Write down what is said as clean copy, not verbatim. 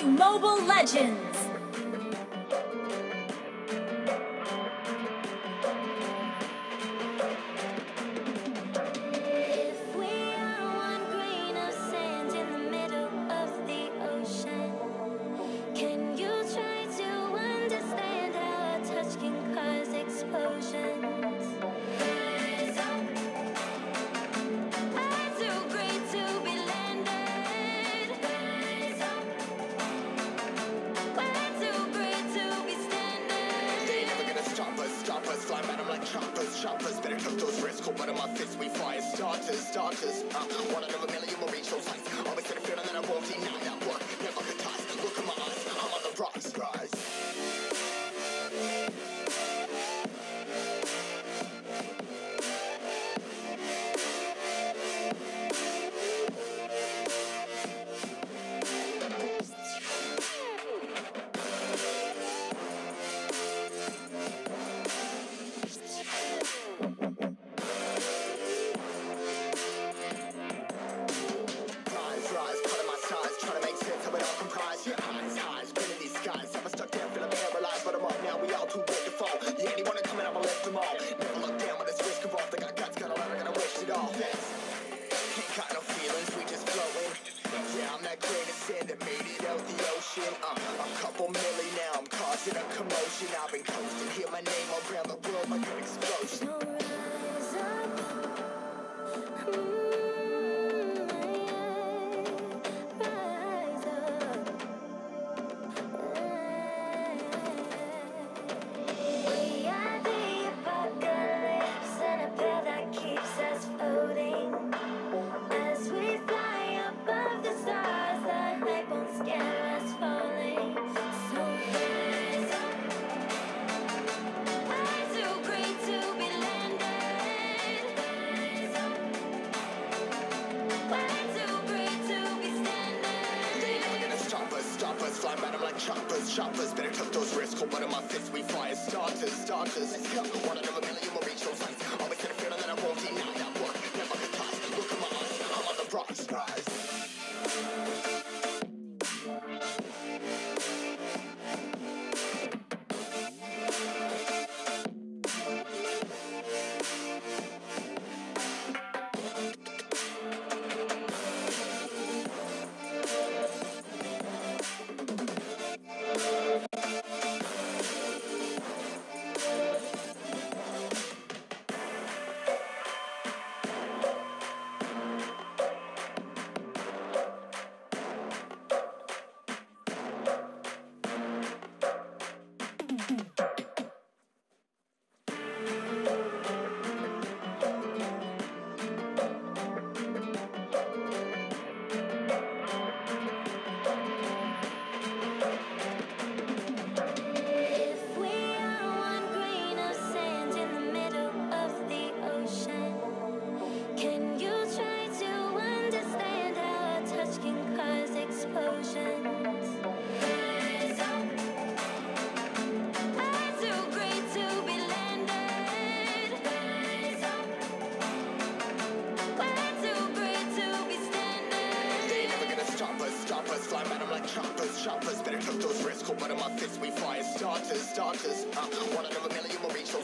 Mobile Legends! Choppers, better took those risks. Cold blood in my fists, we fire starters. One out of a million will reach those heights. Always had a feeling that I won't deny that work. Never could toss. Look in my eyes, I'm on the rocks, rise. A couple milli now, I'm causing a commotion. I've been coasting, hear my name around the world like an explosion. We are the apocalypse and a pill that keeps us floating. As we fly above the stars, the hype won't scare us falling. So rise up. I'm too great to be landed. Rise up. We're too great to be standing. They never gonna stop us, flying at 'em like choppers, better took those risks. Cold blood in my fists, we fire starters. Let's go. One out of a million will reach those heights. Always had a feeling that I won't deny that work. Never could toss. Look in my eyes, I'm on the rocks, rise. Choppers, better took those risks. Cold blood in my fists, we fire starters. One out of a million will reach